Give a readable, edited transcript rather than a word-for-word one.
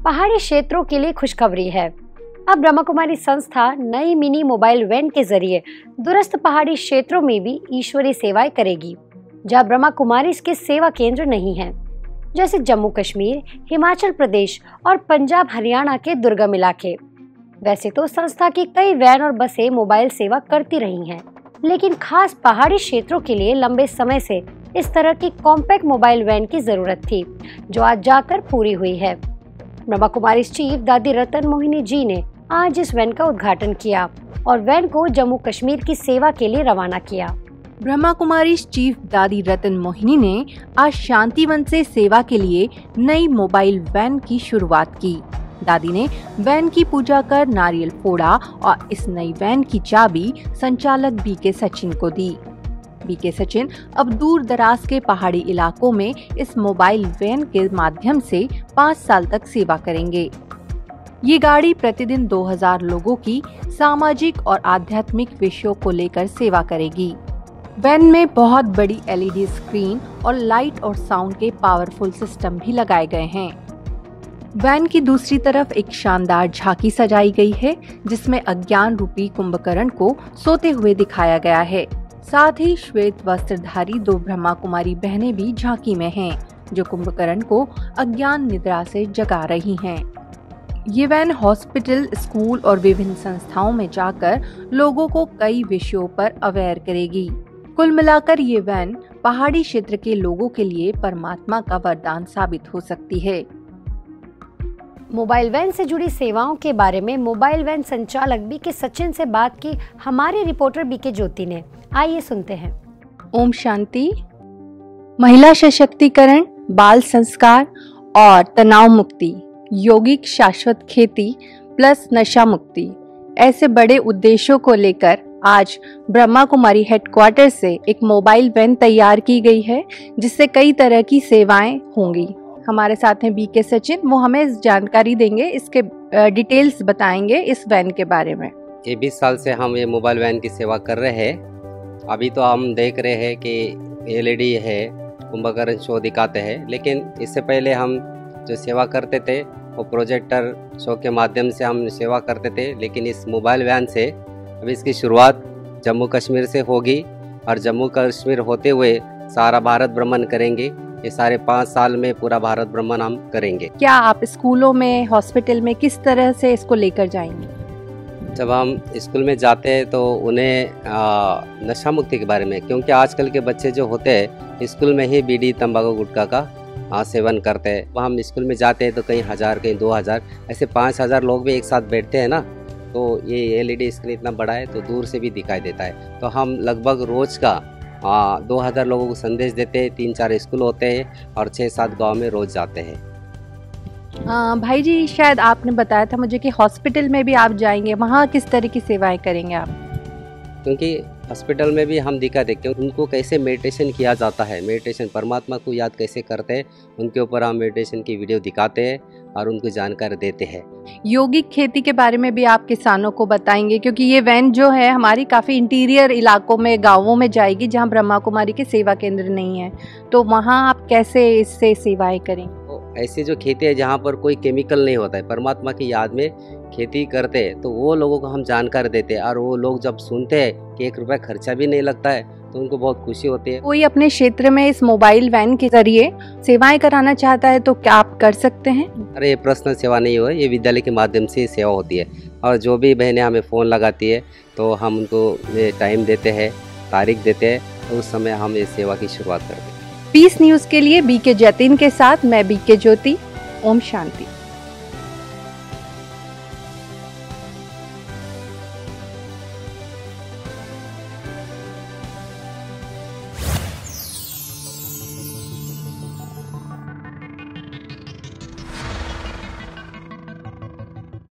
पहाड़ी क्षेत्रों के लिए खुशखबरी है। अब ब्रह्मा कुमारी संस्था नई मिनी मोबाइल वैन के जरिए दूरस्थ पहाड़ी क्षेत्रों में भी ईश्वरीय सेवाएं करेगी, जहां ब्रह्मा कुमारी के सेवा केंद्र नहीं हैं, जैसे जम्मू कश्मीर, हिमाचल प्रदेश और पंजाब हरियाणा के दुर्गम इलाके। वैसे तो संस्था की कई वैन और बसें मोबाइल सेवा करती रही हैं, लेकिन खास पहाड़ी क्षेत्रों के लिए लंबे समय से इस तरह की कॉम्पैक्ट मोबाइल वैन की जरूरत थी, जो आज जाकर पूरी हुई है। ब्रह्मा कुमारी चीफ दादी रतन मोहिनी जी ने आज इस वैन का उद्घाटन किया और वैन को जम्मू कश्मीर की सेवा के लिए रवाना किया। ब्रह्मा कुमारी चीफ दादी रतन मोहिनी ने आज शांतिवन से सेवा के लिए नई मोबाइल वैन की शुरुआत की। दादी ने वैन की पूजा कर नारियल फोड़ा और इस नई वैन की चाबी संचालक बीके सचिन को दी। बीके सचिन अब दूर दराज के पहाड़ी इलाकों में इस मोबाइल वैन के माध्यम से 5 साल तक सेवा करेंगे। ये गाड़ी प्रतिदिन 2000 लोगों की सामाजिक और आध्यात्मिक विषयों को लेकर सेवा करेगी। वैन में बहुत बड़ी LED स्क्रीन और लाइट और साउंड के पावरफुल सिस्टम भी लगाए गए हैं। वैन की दूसरी तरफ एक शानदार झांकी सजाई गई है, जिसमें अज्ञान रूपी कुंभकर्ण को सोते हुए दिखाया गया है। साथ ही श्वेत वस्त्रधारी 2 ब्रह्मा कुमारी बहनें भी झांकी में हैं, जो कुंभकर्ण को अज्ञान निद्रा से जगा रही हैं। ये वैन हॉस्पिटल, स्कूल और विभिन्न संस्थाओं में जाकर लोगों को कई विषयों पर अवेयर करेगी। कुल मिलाकर ये वैन पहाड़ी क्षेत्र के लोगों के लिए परमात्मा का वरदान साबित हो सकती है। मोबाइल वैन से जुड़ी सेवाओं के बारे में मोबाइल वैन संचालक बीके सचिन से बात की हमारे रिपोर्टर बीके ज्योति ने। आइए सुनते हैं। ओम शांति। महिला सशक्तिकरण, बाल संस्कार और तनाव मुक्ति, यौगिक शाश्वत खेती प्लस नशा मुक्ति, ऐसे बड़े उद्देश्यों को लेकर आज ब्रह्मा कुमारी हेडक्वार्टर से एक मोबाइल वैन तैयार की गई है, जिससे कई तरह की सेवाएं होंगी। हमारे साथ हैं बीके सचिन, वो हमें जानकारी देंगे, इसके डिटेल्स बताएंगे इस वैन के बारे में। ये 20 साल से हम ये मोबाइल वैन की सेवा कर रहे हैं। अभी तो हम देख रहे हैं कि LED है, कुंभकर्ण शो दिखाते हैं, लेकिन इससे पहले हम जो सेवा करते थे वो प्रोजेक्टर शो के माध्यम से हम सेवा करते थे। लेकिन इस मोबाइल वैन से अभी इसकी शुरुआत जम्मू कश्मीर से होगी और जम्मू कश्मीर होते हुए सारा भारत भ्रमण करेंगे। ये सारे 5 साल में पूरा भारत भ्रमण हम करेंगे। क्या आप स्कूलों में, हॉस्पिटल में किस तरह से इसको लेकर जाएंगे? जब हम स्कूल में जाते हैं तो उन्हें नशा मुक्ति के बारे में, क्योंकि आजकल के बच्चे जो होते हैं स्कूल में ही बीड़ी, तंबाकू, गुटखा का सेवन करते हैं। वह हम स्कूल में जाते हैं तो कहीं 1000, कहीं 2000, ऐसे 5000 लोग भी एक साथ बैठते हैं ना, तो ये LED स्क्रीन इतना बड़ा है तो दूर से भी दिखाई देता है। तो हम लगभग रोज का 2000 लोगों को संदेश देते हैं। 3-4 स्कूल होते हैं और 6-7 गांव में रोज जाते हैं। भाई जी, शायद आपने बताया था मुझे कि हॉस्पिटल में भी आप जाएंगे, वहाँ किस तरह की सेवाएं करेंगे आप? क्योंकि हॉस्पिटल में भी हम दिखाते हैं कि उनको कैसे मेडिटेशन किया जाता है, मेडिटेशन परमात्मा को याद कैसे करते हैं, उनके ऊपर हम मेडिटेशन की वीडियो दिखाते हैं और उनको जानकारी देते हैं। यौगिक खेती के बारे में भी आप किसानों को बताएंगे, क्योंकि ये वैन जो है हमारी काफ़ी इंटीरियर इलाकों में, गाँवों में जाएगी जहाँ ब्रह्मा कुमारी के सेवा केंद्र नहीं है, तो वहाँ आप कैसे इससे सेवाएं करेंगे? ऐसी जो खेती है जहाँ पर कोई केमिकल नहीं होता है, परमात्मा की याद में खेती करते हैं, तो वो लोगों को हम जानकारी देते हैं। और वो लोग जब सुनते हैं कि 1 रुपया खर्चा भी नहीं लगता है तो उनको बहुत खुशी होती है। कोई अपने क्षेत्र में इस मोबाइल वैन के जरिए सेवाएं कराना चाहता है तो क्या आप कर सकते हैं? अरे ये पर्सनल सेवा नहीं हो, ये विद्यालय के माध्यम से सेवा होती है। और जो भी बहनें हमें फ़ोन लगाती है तो हम उनको टाइम देते हैं, तारीख देते हैं, तो उस समय हम ये सेवा की शुरुआत करते हैं। पीस न्यूज़ के लिए बीके जतिन के साथ मैं बीके ज्योति। ओम शांति।